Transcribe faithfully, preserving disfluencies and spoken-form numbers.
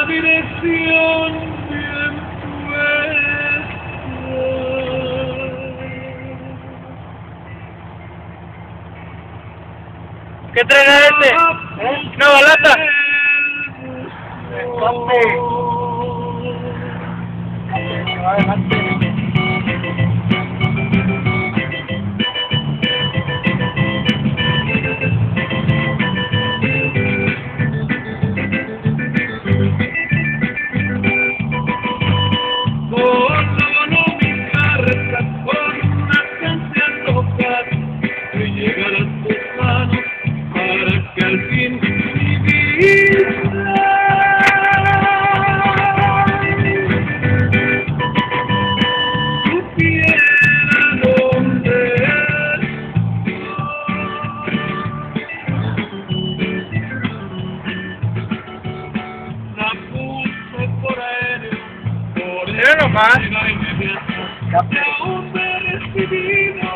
la dirección bien puesta. ¿Qué traerá este? ¿Eh? ¿Una balata? Que al fin mi vida supiera dónde estoy. La puse por aéreo, por Mira nomás. y aún me he recibido